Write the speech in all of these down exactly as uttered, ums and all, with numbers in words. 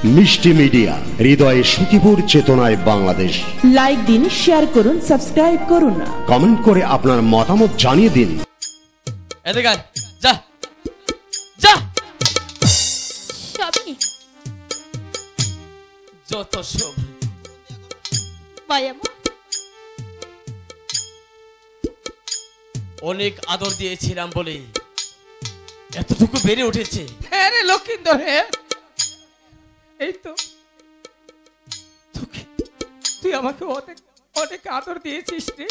মিষ্টি মিডিয়া, হৃদয়ে সুখীপুর, চেতনায় বাংলাদেশ। লাইক দিন, শেয়ার করুন, সাবস্ক্রাইব করুন, কমেন্ট করে আপনার মতামত জানিয়ে দিন। এদিকে যা যা স্বামী যত সব মায়া অনেক আদর দিয়েছিলাম বলে এতটুকু বেড়ে উঠেছে। হ্যাঁ রে লক্ষিন্দর, হ্যাঁ এই তো তুই আমাকে অনেক অনেক আদর দিয়েছিস রে।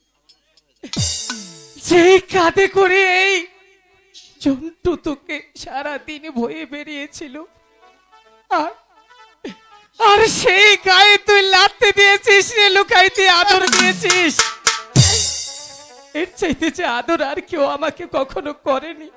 যেই কাঁধে করে এই জন্টু তোকে সারাদিন বয়ে বেরিয়েছিল, আর আর সেই গায়ে তুই লাথি দিয়েছিস রে, লুকাইতে আদর দিয়েছিস। এর চাইতে যে আদর আর কেউ আমাকে কখনো করেনি।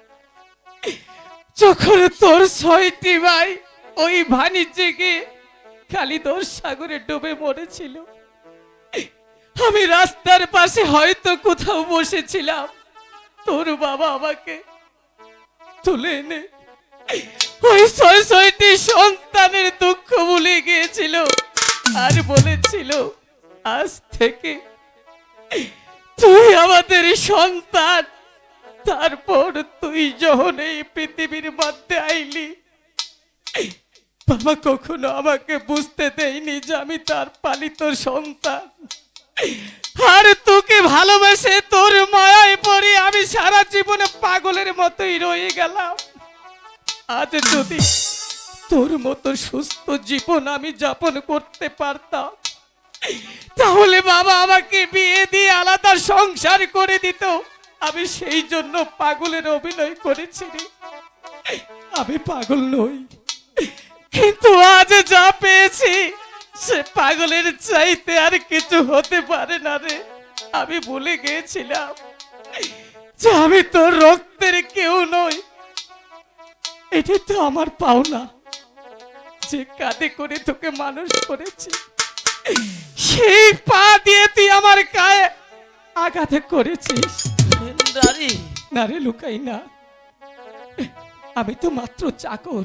যখন তোর ছয়টি ভাই ওই বাণিজ্যে গিয়ে কালিদর সাগরে ডুবে মরেছিল, আমি রাস্তার পাশে হয়তো কোথাও বসেছিলাম, তোর বাবা আমাকে তুলে এনে ওই ছয় ছয়টি সন্তানের দুঃখ ভুলে গিয়েছিল আর বলেছিল, আজ থেকে তুই আমাদের সন্তান। তারপর তুই যখন এই পৃথিবীর মধ্যে আইলি, বাবা কখনো আমাকে বুঝতে দেয়নি যে আমি তার পালিত সন্তান। আর তোকে ভালোবেসে তোর মায়ায় পড়ে আমি সারা জীবনে পাগলের মতোই রয়ে গেলাম। আজ যদি তোর মতো সুস্থ জীবন আমি যাপন করতে পারতাম, তাহলে বাবা আমাকে বিয়ে দিয়ে আলাদা সংসার করে দিত। আমি সেই জন্য পাগলের অভিনয় করেছি। আমি পাগল নই, কিন্তু আজ যা পেয়েছি সে পাগলের চাইতে আর কিছু হতে পারে না রে। আমি ভুলে গিয়েছিলাম যে আমি তোর রক্তের কেউ নই। এটা তো আমার পাওনা, যে কাঁধে করে তোকে মানুষ করেছি, সেই পা দিয়ে তুই আমার গায়ে আঘাত করেছিস। না রে লুকাই না, আমি তো মাত্র চাকর।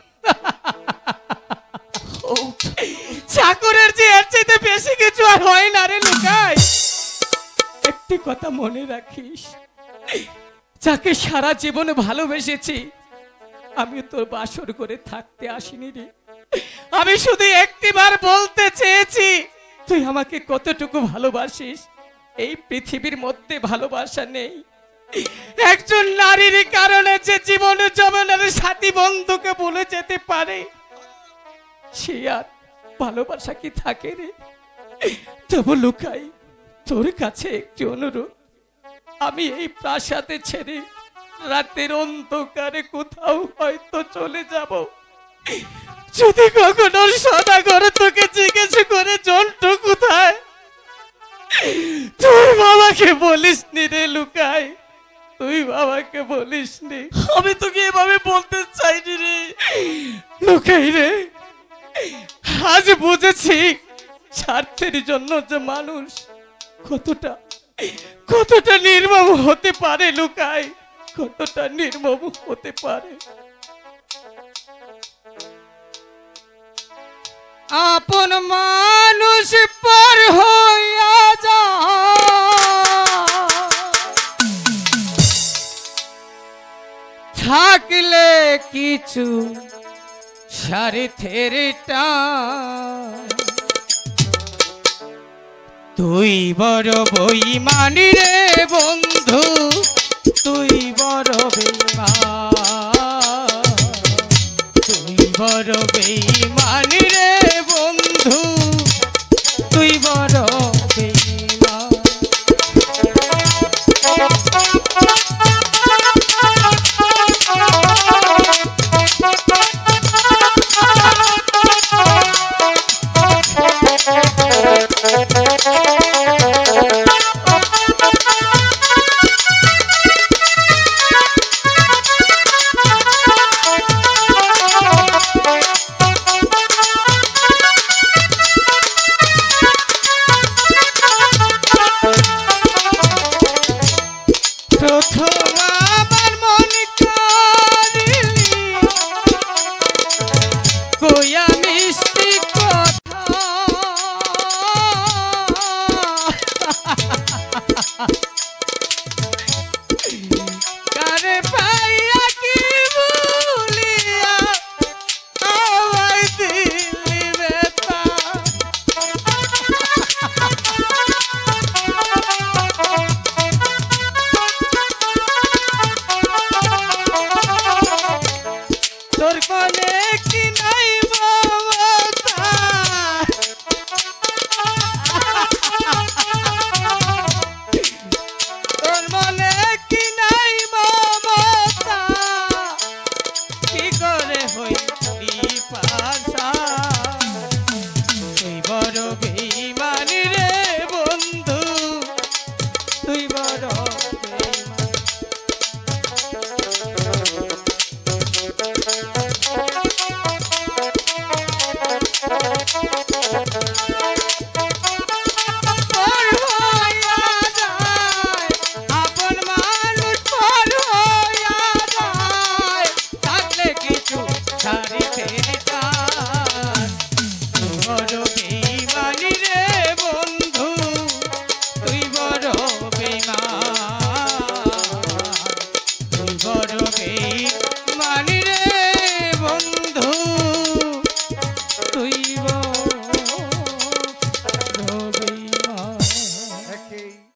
চাকরের যে এর চাইতে বেশি কিছু আর হয় না রে লুকাই। একটি কথা মনে রাখিস, যাকে সারা জীবনে ভালোবেসেছি আমি তোর বাসর করে থাকতে আসিনি রে। আমি শুধু একটিবার বলতে চেয়েছি, তুই আমাকে কতটুকু ভালোবাসিস। এই পৃথিবীর মধ্যে ভালোবাসা নেই। একজন নারীর কারণে যে জীবন জমানের সাথী বন্ধুকে ভুলে যেতে পারে, সে আর ভালোবাসা কি থাকে রে? তবু লুকাই, তোর কাছে একটি অনুরোধ, আমি এই প্রাসাদে ছেড়ে রাতের অন্ধকারে কোথাও হয়তো চলে যাব। যদি কখনো সদাগর তোকে জিজ্ঞেস করে জন্টু কোথায়, তুই বাবাকে বলিস নি রে লুকাই, তুই বাবাকে বলিস নি। আমি তোকে এভাবে বলতে চাইনি রে লুকাই রে। আজ বুঝেছি স্বার্থের জন্য যে মানুষ কতটা কতটা নির্মম হতে পারে। লুকাই, কতটা নির্মম হতে পারে। আপন মানুষ পর হইয়া যা, থাকলে কিছু স্বার্থের টান, তুই বড় বেঈমান রে বন্ধু, তুই বড় বেঈমান, তুই বড় বেঈমান রে বন্ধু, তুই বড়